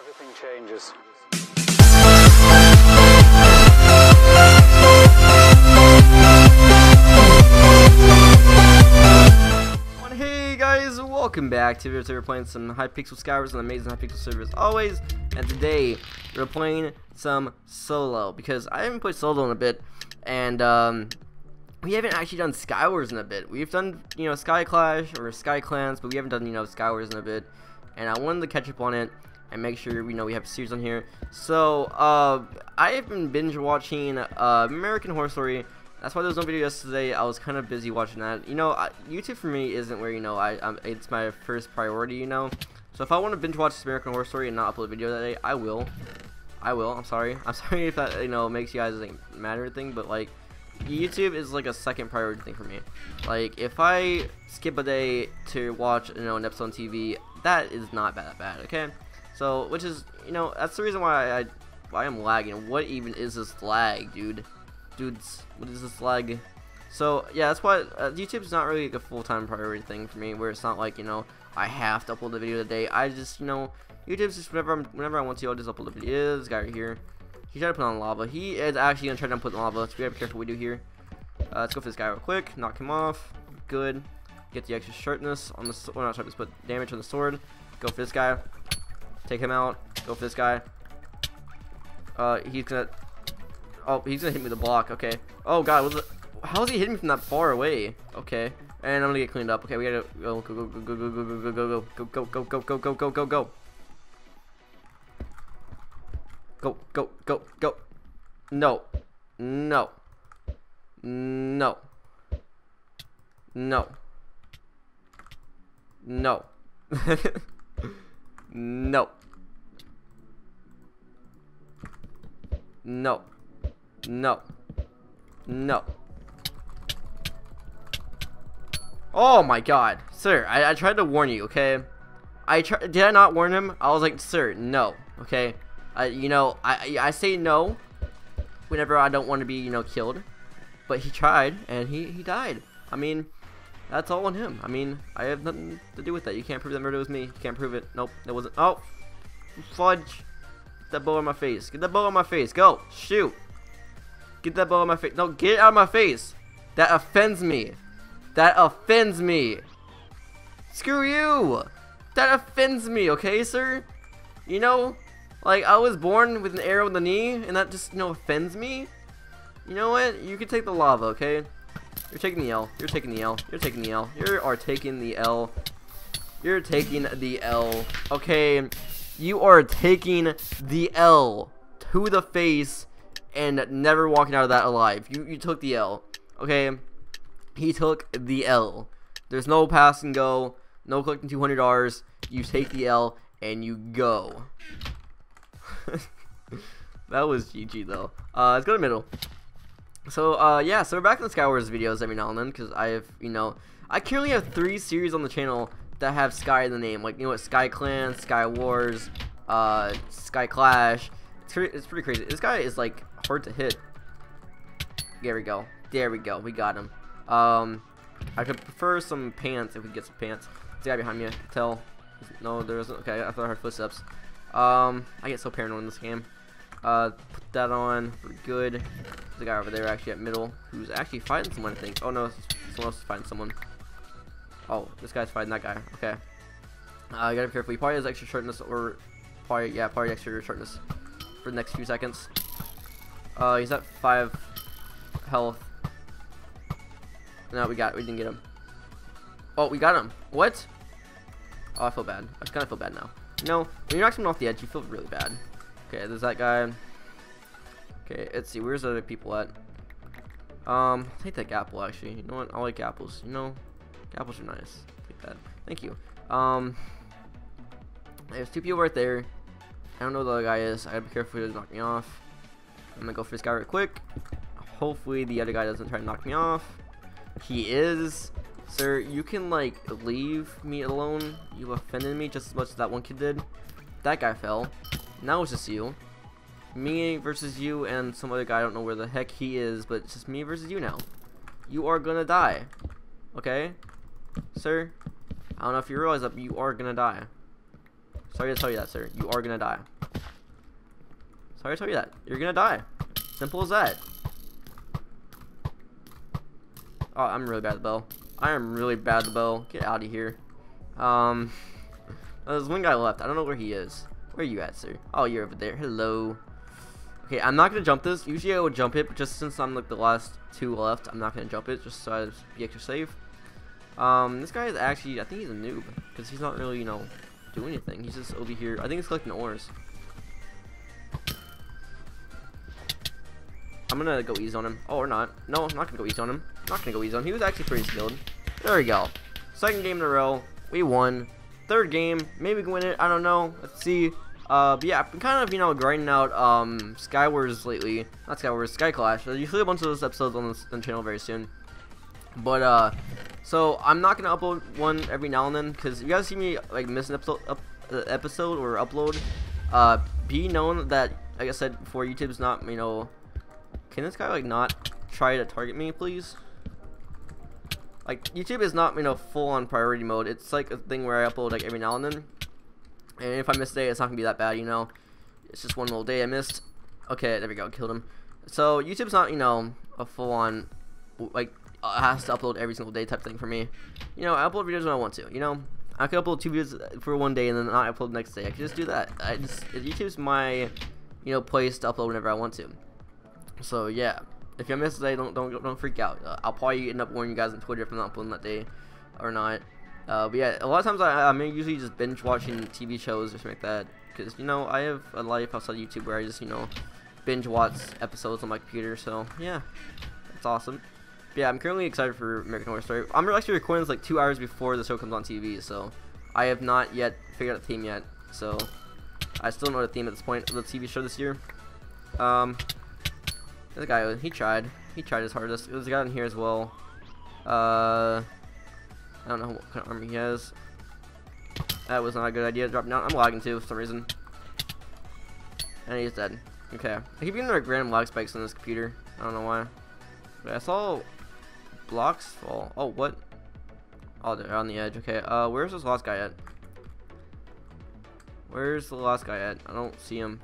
Everything changes. Hey guys, welcome back to We're playing some Hypixel Skywars, an amazing Hypixel server as always. And today we're playing some solo because I haven't played solo in a bit, and we haven't actually done Skywars in a bit. We've done, Sky Clash or Sky Clans, but we haven't done, Skywars in a bit. And I wanted to catch up on it and make sure we have a series on here. So I have been binge watching American Horror Story. That's why there was no video yesterday. I was kind of busy watching that. YouTube for me isn't where it's my first priority. So if I want to binge watch this American Horror Story and not upload a video that day, I will. I'm sorry if that makes you guys mad or anything, but like YouTube is like a second priority thing for me. Like if I skip a day to watch an episode on TV, that is not that bad. Okay. So, which is, that's the reason why I am lagging. What even is this lag, dudes? What is this lag? So, yeah, that's why YouTube's not really like a full-time priority thing for me, where it's not like, I have to upload a video today. I just, YouTube's just whenever I want to, I'll just upload a video. This guy right here, he tried to put on lava. He is actually gonna try to put on lava. So we gotta be careful what we do here. Let's go for this guy real quick. Knock him off. Good. Get the extra sharpness on the, well, not sharpness, but damage on the sword. Go for this guy. Take him out. Go for this guy. He's gonna hit me with a block. Okay. Oh god, how is he hitting me from that far away? Okay. And I'm gonna get cleaned up. Okay, we gotta go. Go. No. No. No. No. No. No. No. No. No. Oh my god. Sir, I tried to warn you, okay? Did I not warn him? I was like, sir, no. Okay? I say no whenever I don't want to be, killed. But he tried, and he died. I mean, that's all on him. I mean, I have nothing to do with that. You can't prove that murder was me. You can't prove it. Nope, it wasn't. Oh, fudge. Get that bow on my face. Get that bow on my face. Go. Shoot. Get that bow on my face. No, get it out of my face. That offends me. That offends me. Screw you. That offends me, okay, sir? Like, I was born with an arrow in the knee, and that just, offends me. You know what? You can take the lava, okay? You're taking the L. You're taking the L. You're taking the L. You are taking the L. You're taking the L. Okay. You are taking the L to the face and never walking out of that alive. You took the L. Okay. He took the L. There's no pass and go. No collecting $200. You take the L and you go. That was GG though. Let's go to middle. So yeah, so we're back in the Skywars videos every now and then, because I have, I currently have 3 series on the channel that have Sky in the name, like, Sky Clan, Sky Wars, Sky Clash. It's pretty crazy. This guy is like hard to hit. There we go. We got him. I could prefer some pants if we get some pants. There's a guy behind me. I can tell. No, there isn't. Okay, I thought I heard footsteps. I get so paranoid in this game. Put that on. We're good. There's a guy over there actually at middle who's actually fighting someone, I think. Oh no, someone else is fighting someone. Oh, this guy's fighting that guy. Okay. You gotta be careful. He probably has extra sharpness, or probably extra sharpness for the next few seconds. He's at 5 health. No, we didn't get him. Oh, we got him. What? Oh, I feel bad. I kind of feel bad now. When you knock someone off the edge, you feel really bad. Okay, there's that guy. Okay, let's see. Where's the other people at? I'll take that apple, actually. You know what? I like apples. Apples are nice. Take that. Thank you. There's 2 people right there. I don't know who the other guy is. I gotta be careful he doesn't knock me off. I'm gonna go for this guy real quick. Hopefully the other guy doesn't try to knock me off. He is. Sir, you can, like, leave me alone. You offended me just as much as that one kid did. That guy fell. Now it's just you. Me versus you and some other guy. I don't know where the heck he is, but it's just me versus you now. You are gonna die. Okay? Sir? I don't know if you realize that, but you are gonna die. Sorry to tell you that, sir. You are gonna die. So I told you that. You're gonna die. Simple as that. Oh, I'm really bad at the bow. I am really bad at the bow. Get out of here. There's one guy left. I don't know where he is. Where are you at, sir? Oh, you're over there. Hello. Okay, I'm not gonna jump this. Usually I would jump it, but just since I'm like the last two left, I'm not gonna jump it just so I be extra safe. This guy is actually, I think he's a noob because he's not really, you know, doing anything. He's just over here. I think he's collecting ores. I'm gonna go easy on him. Oh, or not. No, I'm not gonna go easy on him. I'm not gonna go easy on him. He was actually pretty skilled. There we go. Second game in a row. We won. Third game. Maybe we can win it. I don't know. Let's see. But yeah, I've been kind of, you know, grinding out Skywars lately. Not Skywars, Sky Clash. There's usually a bunch of those episodes on the channel very soon. But so I'm not gonna upload one every now and then because you guys see me like miss an episode or upload. Be known that, like I said before, YouTube's not, you know. Can this guy like not try to target me, please? Like, YouTube is not, you know, full on priority mode. It's like a thing where I upload like every now and then. And if I miss a day, it's not gonna be that bad, you know. It's just one little day I missed. Okay, there we go, killed him. So YouTube's not, you know, a full on like has to upload every single day type thing for me. You know, I upload videos when I want to. You know, I could upload 2 videos for one day and then not upload the next day. I could just do that. YouTube's my, you know, place to upload whenever I want to. So yeah, if you miss a day, don't freak out. I'll probably end up warning you guys on Twitter if I'm not uploading that day or not. But yeah, a lot of times I'm usually just binge watching TV shows or something like that, because, you know, I have a life outside YouTube where I just, you know, binge watch episodes on my computer. So yeah, that's awesome. But yeah, I'm currently excited for American Horror Story. I'm actually recording this like 2 hours before the show comes on TV, so I have not yet figured out the theme yet. So I still don't know the theme at this point of the TV show this year. This guy, he tried his hardest. There's a guy in here as well. I don't know what kind of armor he has. That was not a good idea. Dropping down. I'm lagging too for some reason. And he's dead. Okay. I keep getting like random lag spikes on this computer. I don't know why. But I saw blocks fall. Oh, what? Oh, they're on the edge. Okay. Where's this last guy at? Where's the last guy at? I don't see him.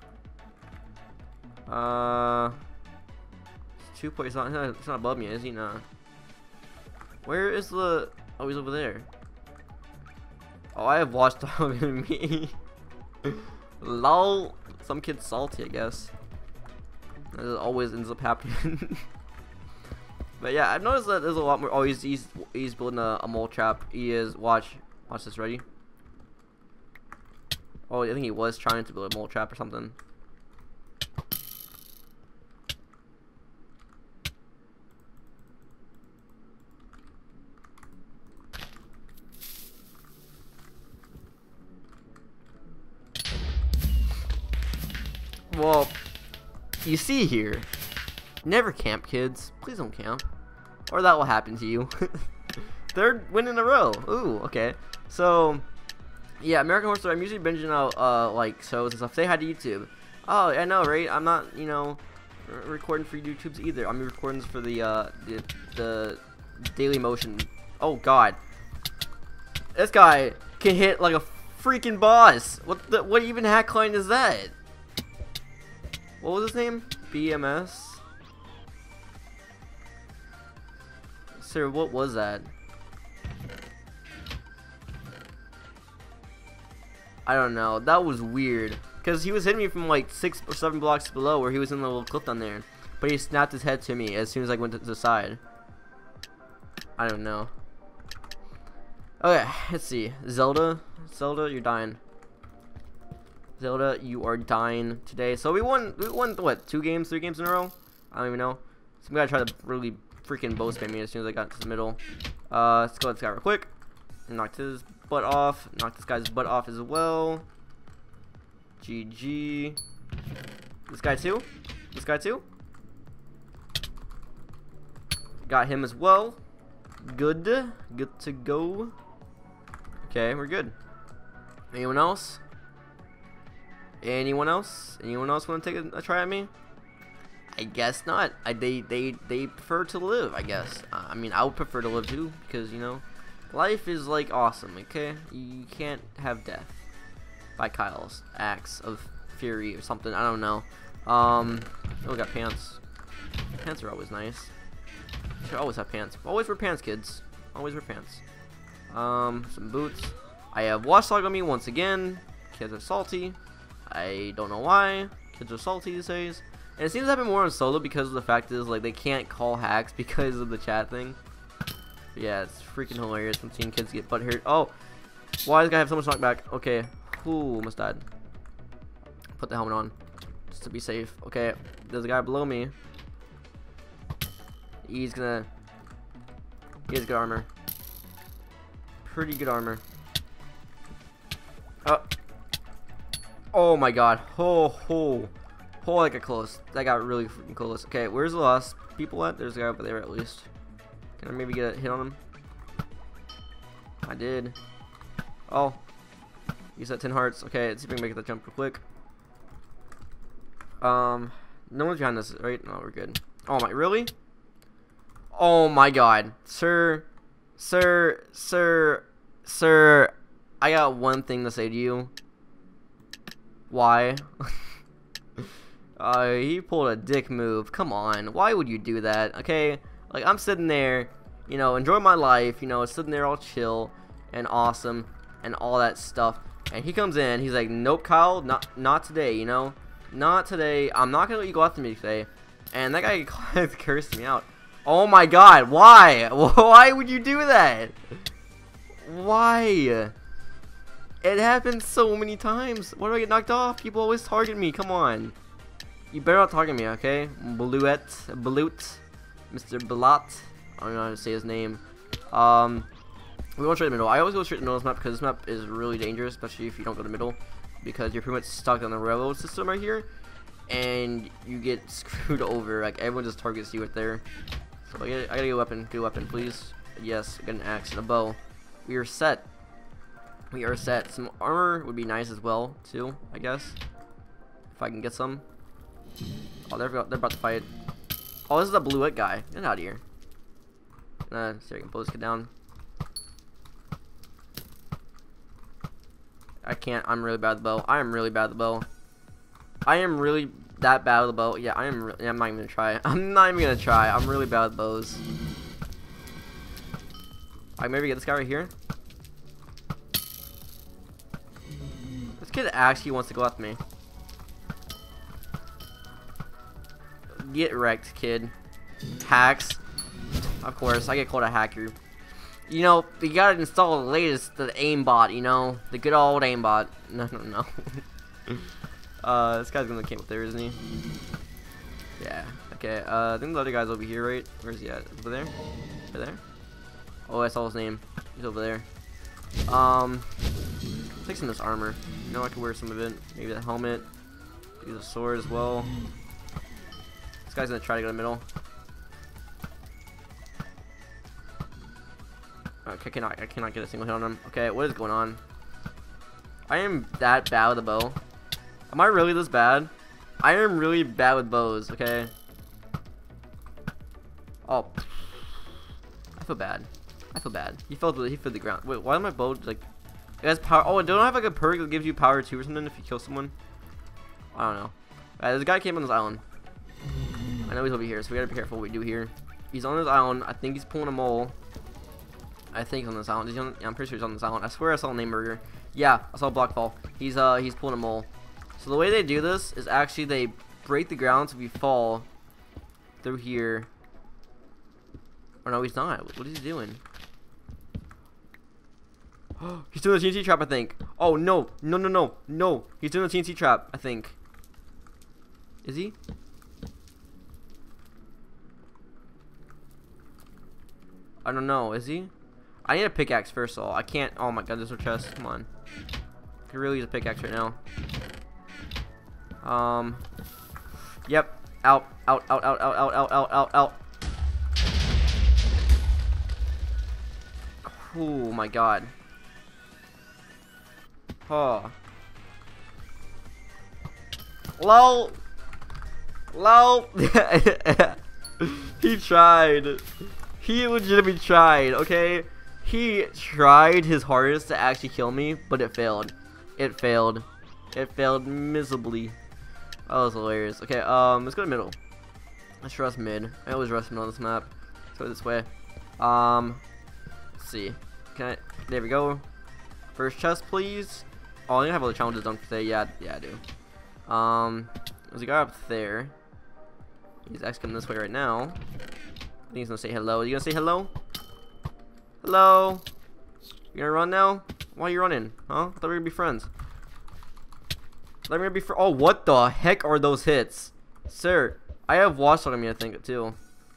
It's 2 points. It's not above me, is he? Nah. Where is the? Oh, he's over there. Oh, I have watchdog in me. Lol. Some kid's salty, I guess. That always ends up happening. But yeah, I've noticed that there's a lot more. Oh, he's building a mole trap. He is. Watch this. Ready? Oh, I think he was trying to build a mole trap or something. Well, you see here, never camp, kids. Please don't camp, or that will happen to you. Third win in a row. Ooh, okay. So, yeah, American Horror Story. I'm usually binging out like shows and stuff. Say hi to YouTube. Oh, I know, right? I'm not, you know, recording for YouTube's either. I'm recording for the Daily Motion. Oh God, this guy can hit like a freaking boss. What even hack client is that? What was his name? BMS? Sir, what was that? I don't know. That was weird. Because he was hitting me from like 6 or 7 blocks below where he was in the little cliff down there. But he snapped his head to me as soon as I went to the side. I don't know. Okay, let's see. Zelda, you're dying. Zelda, you are dying today. So we won what, 2 games, 3 games in a row? I don't even know. Some guy tried to really freaking bow spam me as soon as I got to the middle. Let's go at this guy real quick. Knocked his butt off. Knocked this guy's butt off as well. GG. This guy too? This guy too? Got him as well. Good. Good to go. Okay, we're good. Anyone else? Anyone else? Anyone else want to take a try at me? I guess not. They prefer to live, I guess. I mean, I would prefer to live too, because, you know, life is like awesome, okay? You can't have death. By Kyle's axe of Fury or something. I don't know. Oh, we got pants. Pants are always nice. Should always have pants. Always wear pants, kids. Always wear pants. Some boots. I have Watchdog on me once again. Kids are salty. I don't know why. Kids are salty these days. And it seems to happen more on solo because of the fact is like they can't call hacks because of the chat thing. But yeah, it's freaking hilarious when seeing kids get butt hurt. Oh, why does this guy have so much knockback? Okay. Ooh, almost died. Put the helmet on just to be safe. Okay, there's a guy below me. He has good armor. Pretty good armor. Oh my god. Oh, that got close. That got really freaking close. Okay, where's the last people at? There's a guy over there at least. Can I maybe get a hit on him? I did. Oh. Use that 10 hearts. Okay, let's see if we can make that jump real quick. No one's behind us, right? No, we're good. Oh my, really? Oh my god. Sir, I got one thing to say to you. Why? He pulled a dick move. Come on. Why would you do that? Okay? Like, I'm sitting there, you know, enjoying my life, you know, sitting there all chill and awesome and all that stuff. And he comes in, he's like, nope, Kyle, not today, you know? Not today. I'm not gonna let you go after me today. And that guy cursed me out. Oh my god, why? Why would you do that? Why? It happens so many times. Why do I get knocked off? People always target me. Come on. You better not target me, okay? Balut, Mr. Balat. I don't know how to say his name. We go straight to the middle. I always go straight to the middle of this map because this map is really dangerous, especially if you don't go to the middle, because you're pretty much stuck on the railroad system right here, and you get screwed over. Like, everyone just targets you right there. So I gotta get a weapon. Get a weapon, please. Yes, get an axe and a bow. We are set. We are set. Some armor would be nice as well, too, I guess. If I can get some. Oh, they're about to fight. Oh, this is a bluette guy. Get out of here. So I can pull this kid down. I can't. I'm really bad with the bow. I am really bad with the bow. I am really that bad with the bow. Yeah, I'm not even gonna try. I'm not even gonna try. I'm really bad with bows. I maybe get this guy right here. This kid actually wants to go after me. Get wrecked, kid. Hacks. Of course, I get called a hacker. You know, you gotta install the latest, the aimbot, you know? The good old aimbot. No. This guy's gonna camp up there, isn't he? Yeah. Okay, I think the other guy's over here, right? Where's he at? Over there? Over there? Oh, I saw his name. He's over there. Take some of this armor. You know, I could wear some of it. Maybe the helmet. Use a sword as well. This guy's gonna try to go to the middle. Okay, I cannot get a single hit on him. Okay, what is going on? I am that bad with a bow. Am I really this bad? I am really bad with bows, okay? Oh. I feel bad. I feel bad. He fell to the ground. Wait, why is my bow like it has power? Oh, don't I have like a perk that gives you power 2 or something if you kill someone? I don't know. Alright, this guy came on this island. I know he's over here, so we gotta be careful what we do here. He's on this island. I think he's pulling a mole. I think he's on this island. Yeah, I'm pretty sure he's on this island. I swear I saw a name burger. Yeah, I saw Blockfall. He's pulling a mole. So the way they do this is actually they break the ground so we fall through here. Oh no, he's not. What is he doing? He's doing a TNT trap, I think. Oh no. No. He's doing a TNT trap, I think. Is he? I don't know. Is he? I need a pickaxe first of all. I can't. Oh my god, there's no chest. Come on. I could really use a pickaxe right now. Yep. Out. Oh my god. Oh. Lol. He tried. He legitimately tried, okay? He tried his hardest to actually kill me, but it failed. It It failed miserably. That was hilarious. Okay, let's go to middle. Let's rush mid. I always rush mid on this map. Let's go this way. Let's see. There we go. First chest, please. Oh, I have all the challenges done for today. Yeah, I do. There's a guy up there. He's actually coming this way right now. I think he's gonna say hello. Are you gonna say hello? Hello? You gonna run now? Why are you running? Huh? I thought we were gonna be friends. Let me be for. Oh, what the heck are those hits, sir? I have watch on me, I think, too.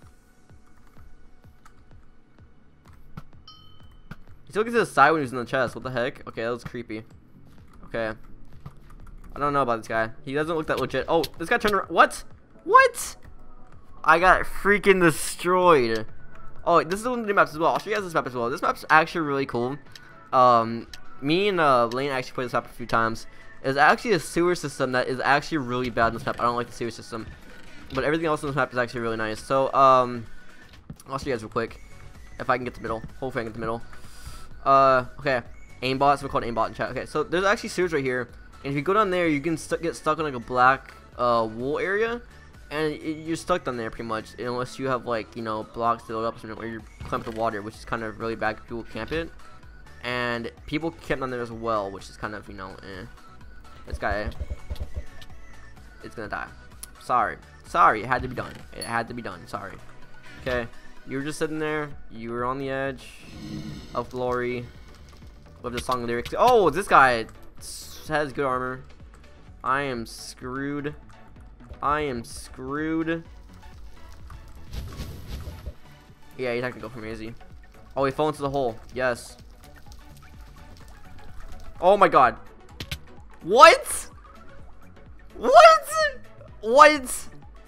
He's looking to the side when he's in the chest. What the heck? Okay, that was creepy. Okay. I don't know about this guy. He doesn't look that legit. Oh, this guy turned around. What? What? I got freaking destroyed. Oh, this is one of the maps as well. I'll show you guys this map as well. This map's actually really cool. Me and Lane actually played this map a few times. It's actually a sewer system that is actually really bad in this map. I don't like the sewer system. But everything else in this map is actually really nice. So, I'll show you guys real quick. If I can get the middle. Hopefully I can get the middle. Okay. Aimbot. So we call it aimbot in chat. Okay, so there's actually sewers right here. And if you go down there, you can get stuck in like a black wool area. And you're stuck down there pretty much. Unless you have like, you know, blocks to load up something where you climb the water. Which is kind of really bad. People camp it. And people camp down there as well. Which is kind of, you know, This guy is gonna die. Sorry. Sorry, it had to be done. It had to be done. Sorry. Okay. You were just sitting there. You were on the edge of glory. With the song lyrics. Oh, this guy has good armor. I am screwed. I am screwed. Yeah, he's not gonna go for me, is he? Oh, he fell into the hole. Yes. Oh my god. What? What? What?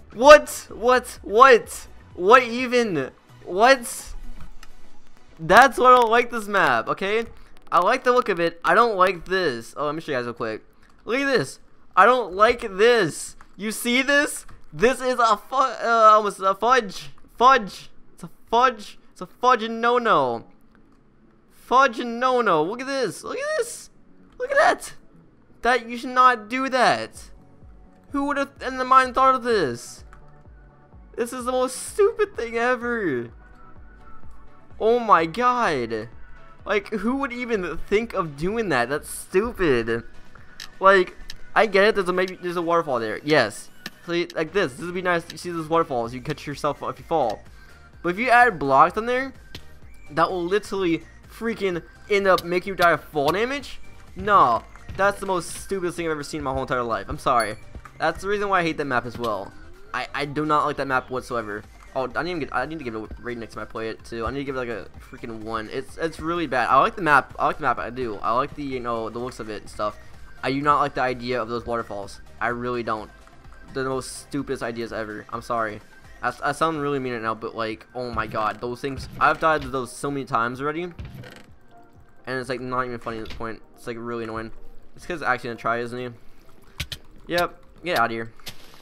What even? What? That's why I don't like this map, okay? I like the look of it. I don't like this. Oh, let me show you guys real quick. Look at this. I don't like this. You see this? This is almost a fudge. Fudge. It's a fudge. It's a fudge and no-no. Fudge and no-no. Look at this. Look at this. Look at that. That you should not do that. Who would have in the mind thought of this? This is the most stupid thing ever. Oh my god. Like, who would even think of doing that? That's stupid. Like, I get it. There's a waterfall there. Yes. So like this would be nice. You see those waterfalls. You catch yourself if you fall. But if you add blocks on there, that will literally freaking end up making you die of fall damage. No, that's the most stupidest thing I've ever seen in my whole entire life. I'm sorry. That's the reason why I hate that map as well. I do not like that map whatsoever. Oh, I need to give it a rating next time I play it too. I need to give it like a freaking 1. It's really bad. I like the map. I do. I like the, you know, the looks of it and stuff. I do not like the idea of those waterfalls. I really don't. They're the most stupidest ideas ever. I'm sorry. I sound really mean right now, but like, oh my god, those things. I've died to those so many times already, and it's like not even funny at this point. It's like really annoying. It's because actually gonna try, isn't he? Yep. Get out of here.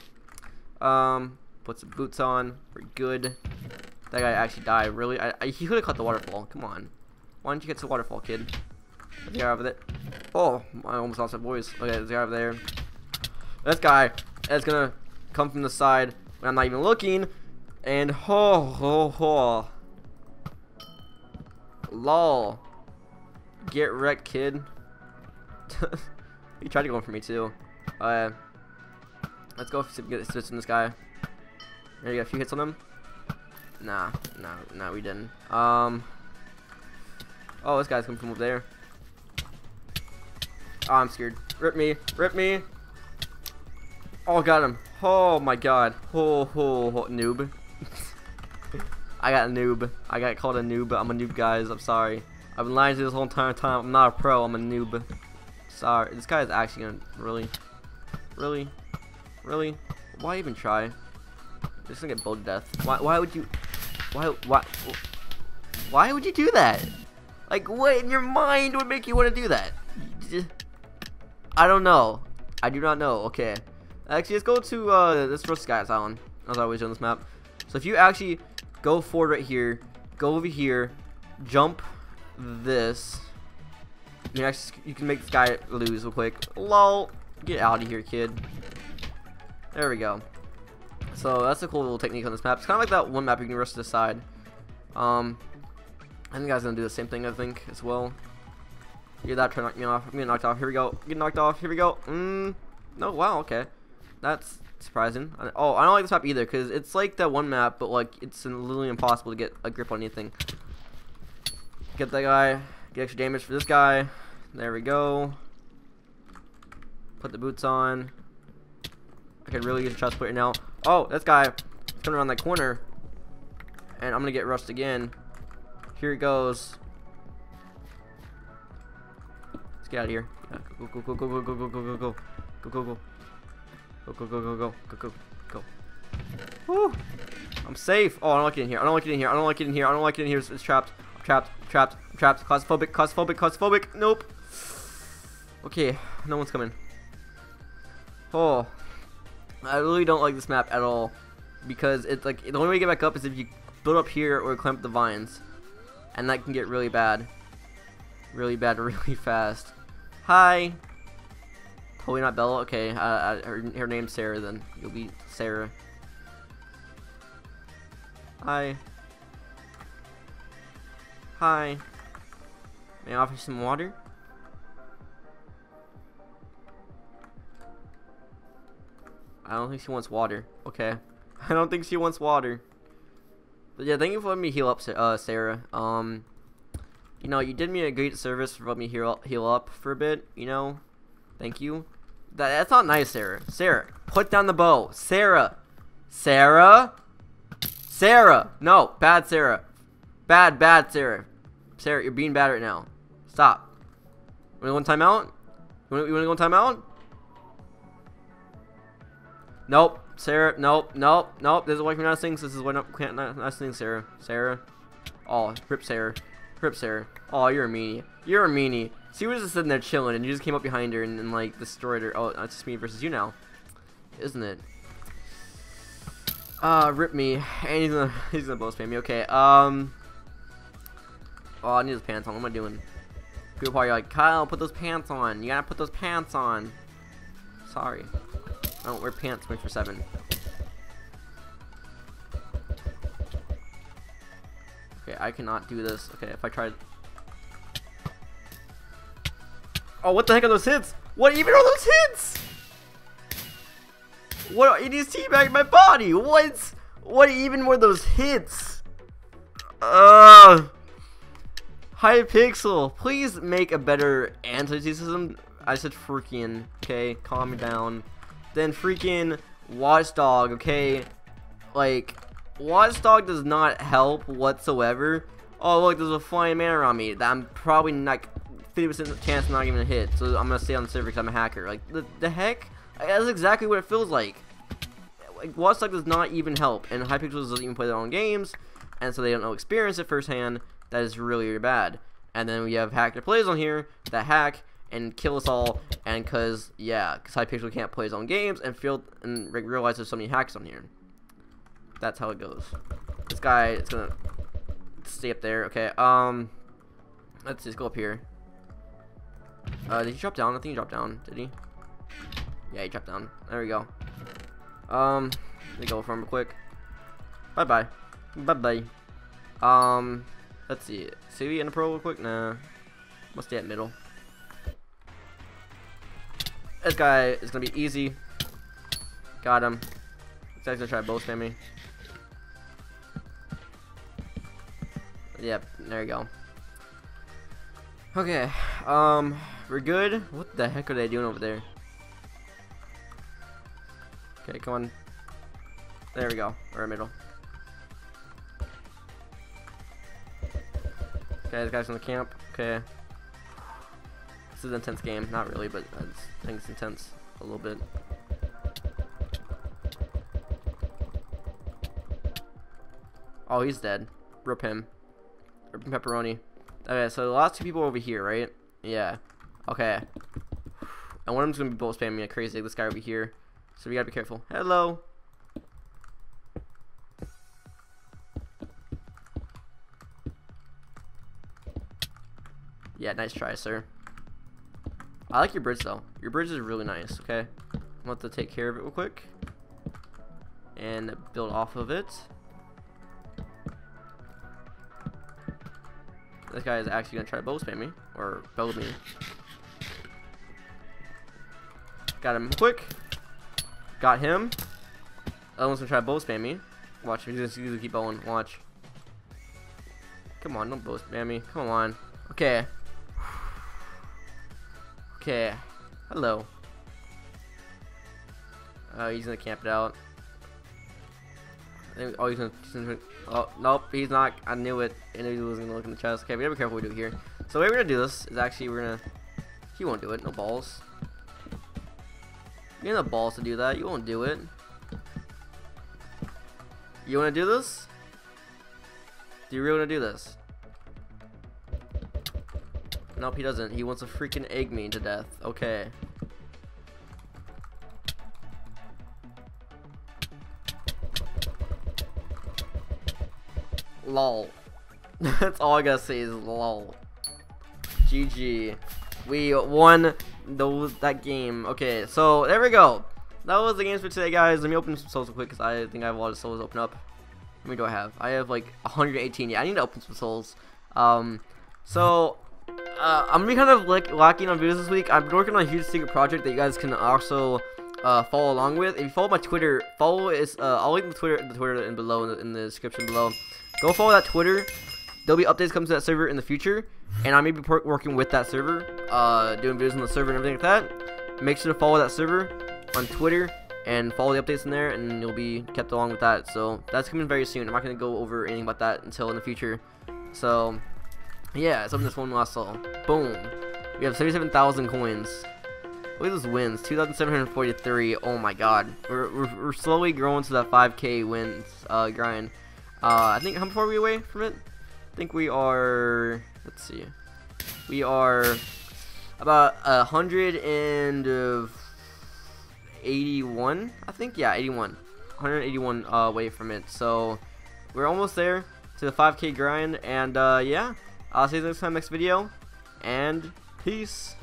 Put some boots on. We're good. That guy actually died. Really? He could have caught the waterfall. Come on. Why didn't you get to the waterfall, kid? There's a guy over there. Oh, I almost lost my voice. Okay, there's a guy over there. This guy is gonna come from the side when I'm not even looking. And lol. Get wrecked, kid. He tried to go in for me too. Let's go see if we can get assists from this guy. There you go, a few hits on him. Nah, we didn't. Oh, this guy's coming from over there. Oh, I'm scared. Rip me, rip me. Oh, got him. Oh my god. Oh, noob. I got a noob. I got called a noob. I'm a noob, guys. I'm sorry. I've been lying to you this whole entire time. I'm not a pro. I'm a noob. Sorry. This guy is actually gonna really. Why even try? Just gonna get bowed to death. Why would you? Why would you do that? Like, what in your mind would make you want to do that? I don't know. I do not know. Okay. Actually, let's go to this Rust Guys Island. As I always do on this map. So if you actually go forward right here, go over here, jump this. You can make this guy lose real quick. Lol. Get out of here, kid. There we go. So that's a cool little technique on this map. It's kind of like that one map you can rush to the side. I think guys gonna do the same thing. I think as well. Get that try to knock me off. I'm getting knocked off. Here we go. Get knocked off. Here we go. No. Wow. Okay. That's surprising. Oh, I don't like this map either because it's like that one map, but like it's literally impossible to get a grip on anything. Get that guy. Get extra damage for this guy. There we go. Put the boots on. I could really use a chest plate right now. Oh, this guy coming around that corner, and I'm gonna get rushed again. Here it goes. Let's get out of here. Yeah, go. Go. Woo! I'm safe. Oh, I don't like it in here. I don't like it in here. I don't like it in here. I don't like it in here. It's trapped. I'm trapped. Claustrophobic. Nope. Okay, no one's coming. Oh, I really don't like this map at all because it's like the only way to get back up is if you build up here or climb up the vines, and that can get really bad, really fast. Hi. Totally not Bella. Okay, her name's Sarah. Then you'll be Sarah. Hi. Hi. May I offer you some water? I don't think she wants water. Okay. I don't think she wants water. But yeah, thank you for letting me heal up, Sarah. You know, you did me a great service for letting me heal up for a bit, you know? Thank you. That's not nice, Sarah. Sarah, put down the bow. Sarah. No, bad Sarah. Bad Sarah. Sarah, you're being bad right now. Stop. You wanna go in timeout? You wanna go in timeout? Nope. Sarah, nope. This is why you're not singing. This is why not singing, Sarah. Oh, rip Sarah. Oh, you're a meanie. She was just sitting there chilling, and you just came up behind her and like destroyed her. Oh, it's just me versus you now, isn't it? Rip me. And he's gonna bow spam me. Okay. Oh, I need those pants on. What am I doing? People probably like, Kyle, put those pants on. You gotta put those pants on. Sorry. I don't wear pants 24/7. Okay, I cannot do this. Okay, if I tried. Oh, what the heck are those hits? What even are those hits? What? It is teabagging my body. What even were those hits? Hypixel, please make a better anti-cheat system. I said freaking. Okay, calm me down. Then freaking Watchdog. Okay, like Watchdog does not help whatsoever. Oh look, there's a flying man around me that I'm probably not 50% chance of not even hit. So I'm gonna stay on the server because I'm a hacker. Like the heck? That's exactly what it feels like. Like Watchdog does not even help, and Hypixel doesn't even play their own games, and so they don't know experience it firsthand. That is really bad. And then we have hacker plays on here that hack and kill us all, and cause Hypixel can't play his own games and realize there's so many hacks on here. That's how it goes. This guy is gonna stay up there. Okay, let's just go up here. Did he drop down? I think he dropped down. Did he? Yeah, he dropped down. There we go. Let me go for him real quick. Bye bye. Let's see. See we in a pro real quick? Nah. Must stay at middle. This guy is gonna be easy. Got him. This guy's gonna try to bow spam me. Yep, there you go. Okay, we're good. What the heck are they doing over there? Okay, come on. There we go. We're in middle. Okay, this guy's in the camp. Okay. This is an intense game. Not really, but I think it's intense a little bit. Oh, he's dead. Rip him. Rip him pepperoni. Okay, so the last two people are over here, right? Yeah. Okay. And one of them's gonna be both spamming me like crazy. This guy over here. So we gotta be careful. Hello. Yeah, nice try, sir. I like your bridge though. Your bridge is really nice. Okay, I'm going to take care of it real quick and build off of it. This guy is actually gonna try to bow spam me or build me. Got him quick. Got him. Other one's gonna try to bow spam me. Watch, he's gonna keep bowing. Watch. Come on, don't bow spam me. Come on. Okay. Okay. Hello. He's gonna camp it out. Oh, he's gonna. Oh, nope, he's not. I knew it. I knew he was gonna look in the chest. Okay, we gotta be careful what we do here. So the way we're gonna do this is actually we're gonna. He won't do it. No balls. You have no balls to do that. You won't do it. You wanna do this? Do you really wanna do this? Nope, he doesn't. He wants to freaking egg me to death. Okay. Lol. That's all I gotta say is lol. GG. We won that game. Okay, so there we go. That was the games for today, guys. Let me open some souls real quick because I think I have a lot of souls open up. How many do I have? I have like 118. Yeah, I need to open some souls. I'm gonna be kind of like lacking on videos this week. I've been working on a huge secret project that you guys can also follow along with. If you follow my Twitter, I'll link the Twitter in below in the description below. Go follow that Twitter. There'll be updates coming to that server in the future, and I may be working with that server, doing videos on the server and everything like that. Make sure to follow that server on Twitter and follow the updates in there, and you'll be kept along with that. So that's coming very soon. I'm not gonna go over anything about that until in the future. So yeah, let's open this one last soul. Boom. We have 77,000 coins. Look at those wins. 2,743. Oh my god. We're slowly growing to that 5K wins grind. I think how far are we away from it? I think we are. Let's see. We are about 181. I think, yeah, 81. 181 away from it. So we're almost there to the 5K grind. And yeah, I'll see you next time, next video. And peace.